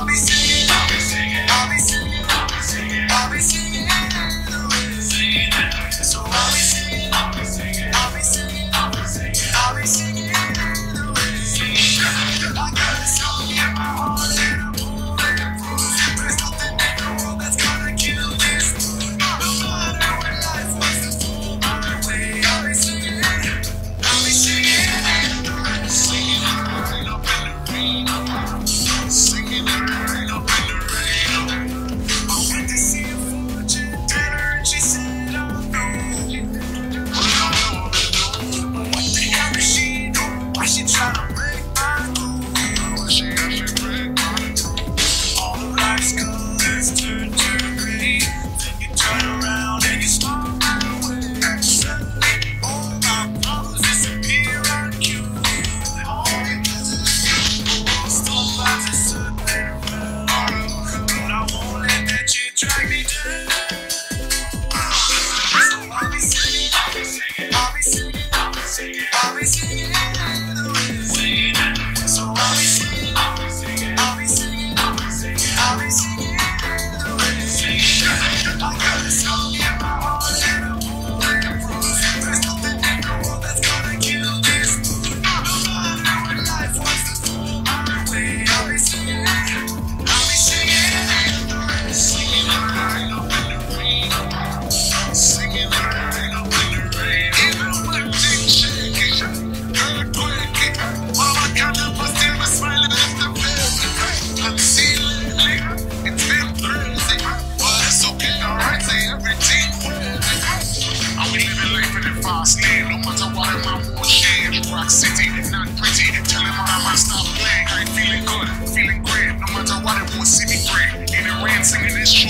I'll be singing, I'll be singing, I'll be singing, I'll be singing, I'll be singing the way. So I'll be singing, I'll be singing, I'll be singing, I'll be singing, I'll be singing the way. I got a song in my heart and I'm bulletproof. There's nothing in the world that's gonna kill this mood. No matter what life wants to throw my way, I'll be singing, I'll be singing the way. Singing in the rain, up in the rain, singing in the rain, up in the rain. I went to see a fortune teller and she said, I know. What the hell does she know? Why she tryna break my mood? Why she has to break my mood? All of life's colors turn to gray. Then you turn around and you smile my way. Suddenly, all my problems disappear on you. All because of you. Storm clouds are circling around, but I won't let that shit drag me down. So I'll be singing, I'll be singing, I'll be singing, I'll be singing, I'll be singing the way. So I'll be singing, I'll be singing, I'll be singing, I'll be singing, I'll be singing the way. I got a song in my heart and I'm bulletproof. There's nothing in the world that's gonna kill this mood. No matter what life wants to throw my way, I'll be singing, I'll be singing the way. Singing in the rain, up in the rain. Singing in the rain, up in the rain. Even when things shaking, earthquaking, all I can do was still be smiling at the best. I'm seeing lately, it's been crazy, but it's okay, alright, say everything well. Are we living life in a fast lane? No matter what, I won't change. Rock City, not pretty. Tell him I might stop playing. I ain't feeling good, feeling great. No matter what, it won't see me great. In the rain, singing this shit.